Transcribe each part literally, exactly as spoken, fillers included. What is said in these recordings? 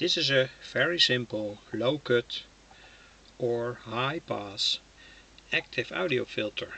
This is a very simple low cut or high pass active audio filter.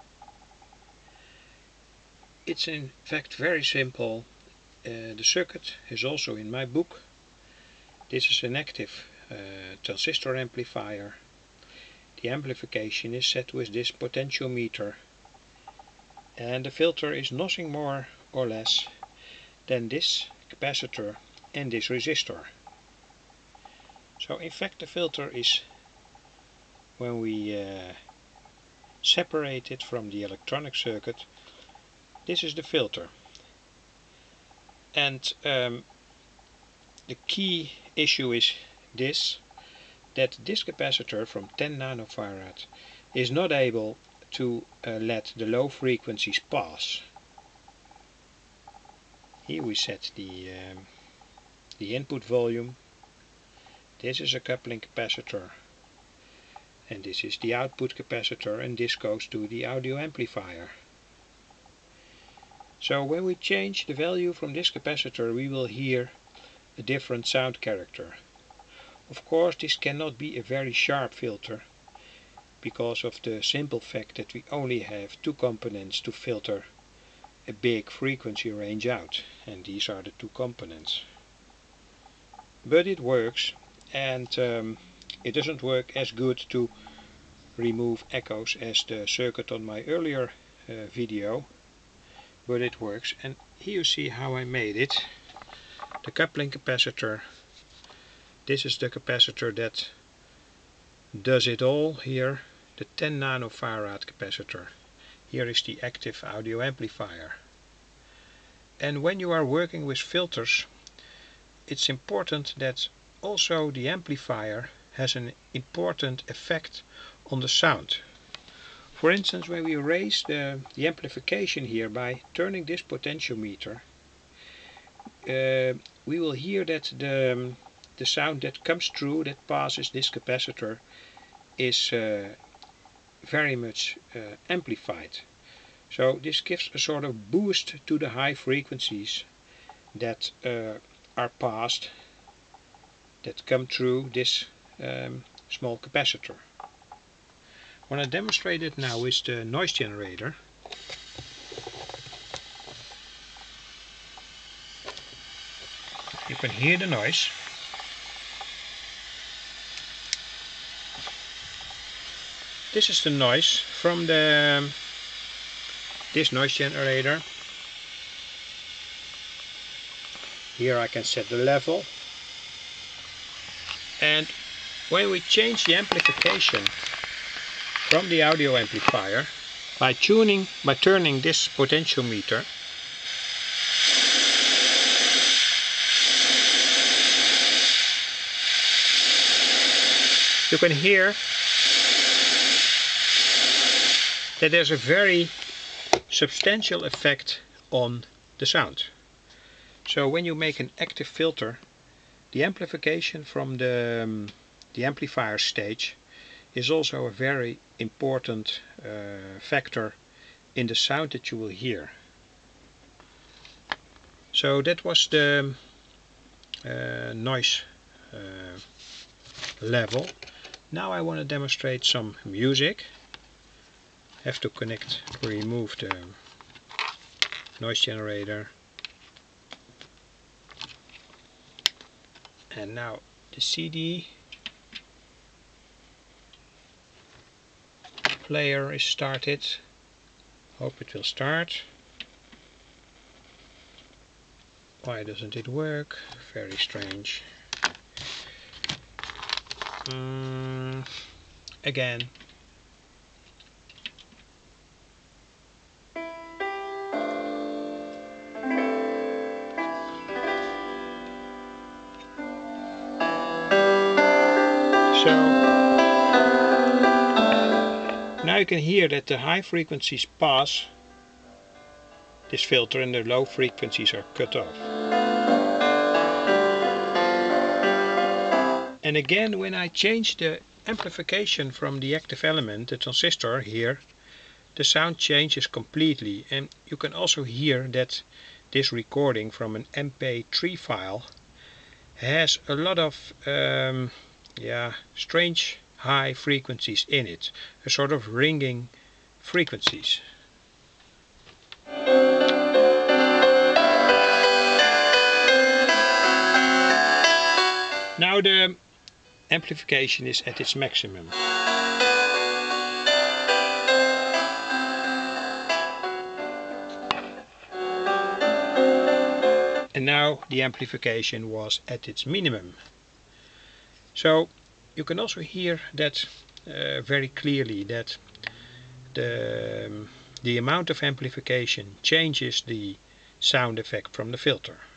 It's in fact very simple. Uh, the circuit is also in my book. This is an active uh, transistor amplifier. The amplification is set with this potentiometer, and the filter is nothing more or less than this capacitor and this resistor. So in fact the filter is, when we uh, separate it from the electronic circuit, this is the filter. And um, the key issue is this, that this capacitor from ten nanofarad is not able to uh, let the low frequencies pass. Here we set the, um, the input volume. This is a coupling capacitor, and this is the output capacitor, and this goes to the audio amplifier. So when we change the value from this capacitor, we will hear a different sound character. Of course, this cannot be a very sharp filter, because of the simple fact that we only have two components to filter a big frequency range out, and these are the two components. But it works, and um, it doesn't work as good to remove echoes as the circuit on my earlier uh, video, but it works. And here you see how I made it. The coupling capacitor, this is the capacitor that does it all here, the ten nanofarad capacitor. Here is the active audio amplifier. And when you are working with filters, it's important that also the amplifier has an important effect on the sound. For instance, when we raise the, the amplification here by turning this potentiometer, uh, we will hear that the, the sound that comes through, that passes this capacitor, is uh, very much uh, amplified. So this gives a sort of boost to the high frequencies that uh, are passed, that come through this um, small capacitor. I want to demonstrate it now with the noise generator. You can hear the noise. This is the noise from the this noise generator. Here I can set the level, and when we change the amplification from the audio amplifier by tuning, by turning this potentiometer, you can hear that there's a very substantial effect on the sound. So when you make an active filter, the amplification from the, um, the amplifier stage is also a very important uh, factor in the sound that you will hear. So that was the uh, noise uh, level. Now I want to demonstrate some music. I have to connect, remove the noise generator. And now the C D player is started. Hope it will start. Why doesn't it work? Very strange. Um, again. So now you can hear that the high frequencies pass this filter and the low frequencies are cut off. And again, when I change the amplification from the active element, the transistor here, the sound changes completely. And you can also hear that this recording from an M P three file has a lot of um, yeah, strange high frequencies in it, a sort of ringing frequencies. Now the amplification is at its maximum. And now the amplification was at its minimum. So you can also hear that uh, very clearly, that the, um, the amount of amplification changes the sound effect from the filter.